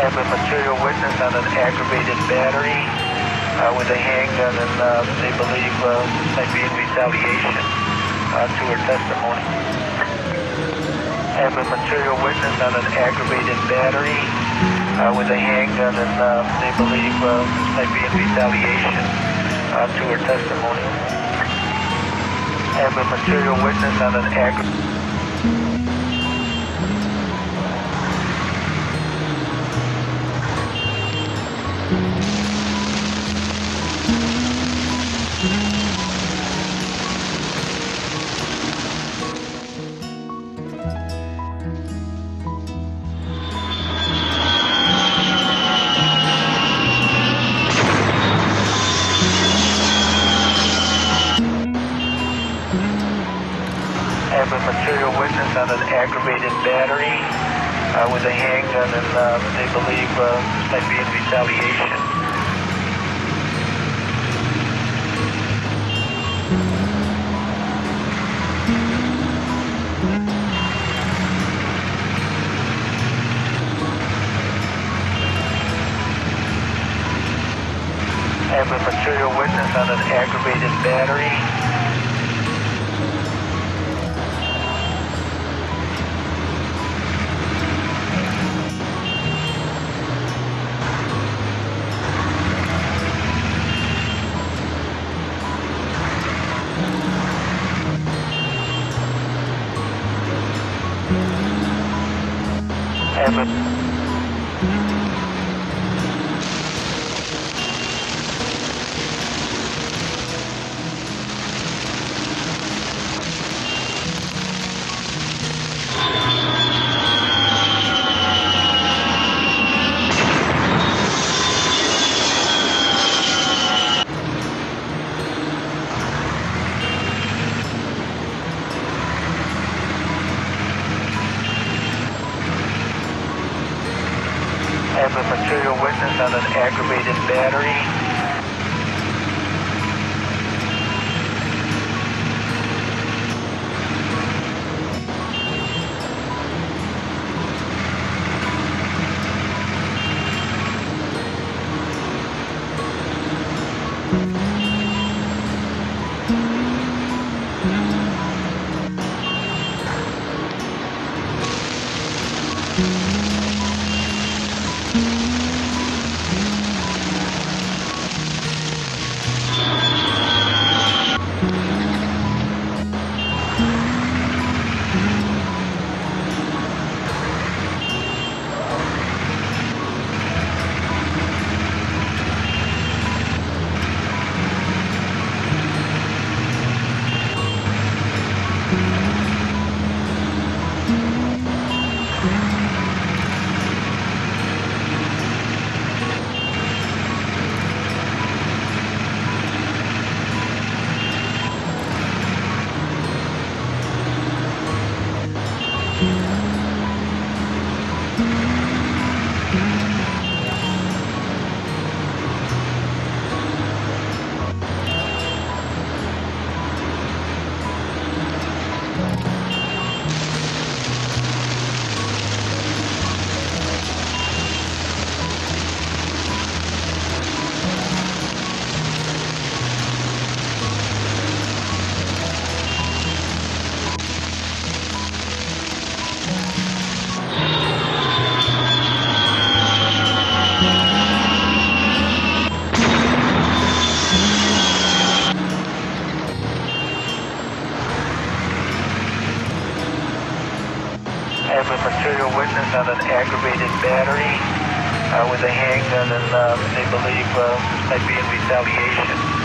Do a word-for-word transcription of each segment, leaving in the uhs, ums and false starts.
have a material witness on an aggravated battery uh, with a handgun, and uh, they believe uh, this might be in retaliation uh, to her testimony. Have a material witness on an aggravated battery uh, with a handgun, and uh, they believe uh, this might be in retaliation uh, to her testimony. Have a material witness on an aggravated have a material witness on an aggravated battery uh, with a handgun, and uh, they believe uh, this might be in retaliation. Have a material witness on an aggravated battery. Have a have a material witness on an aggravated battery. Have a material witness on an aggravated battery uh, with a handgun, and uh, they believe uh, this might be in retaliation.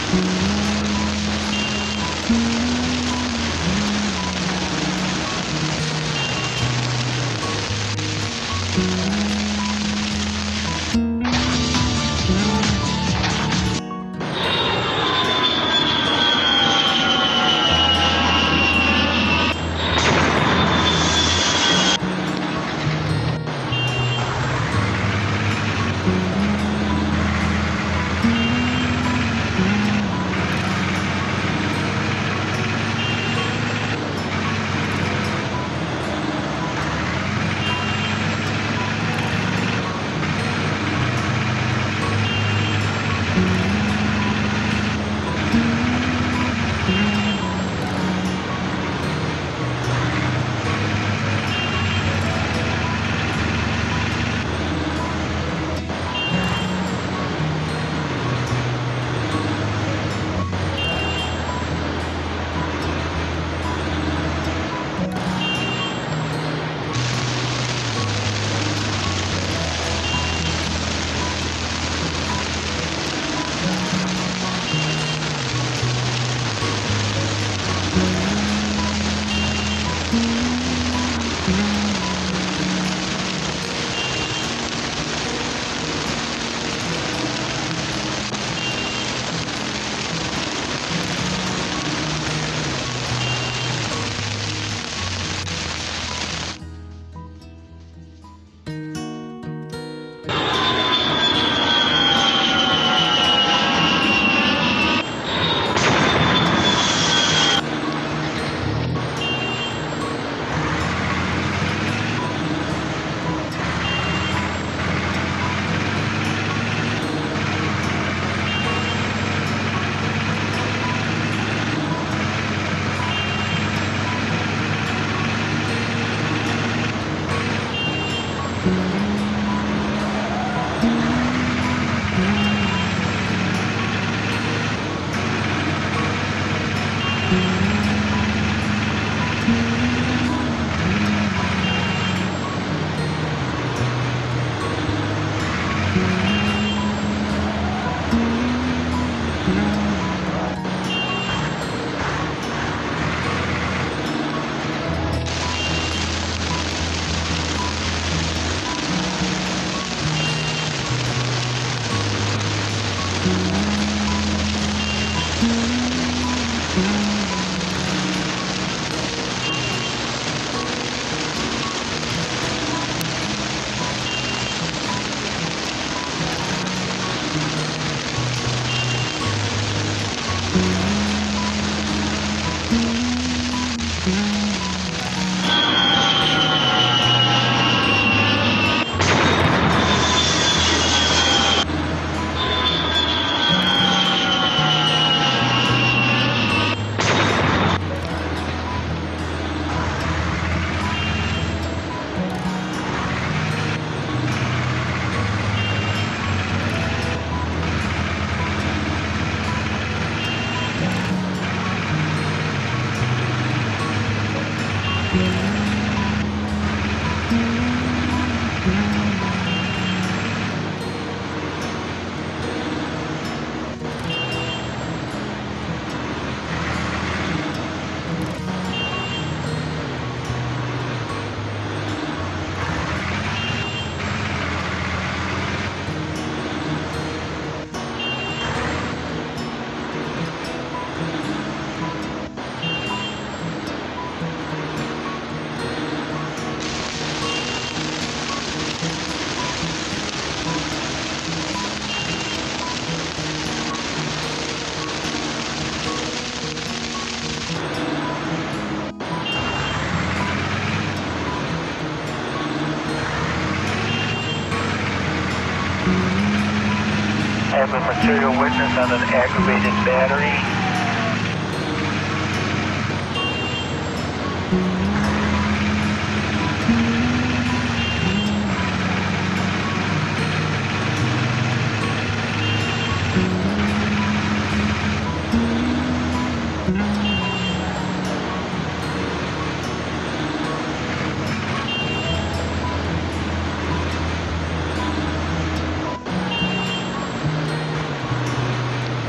I have a material witness on an aggravated battery.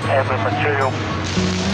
have a material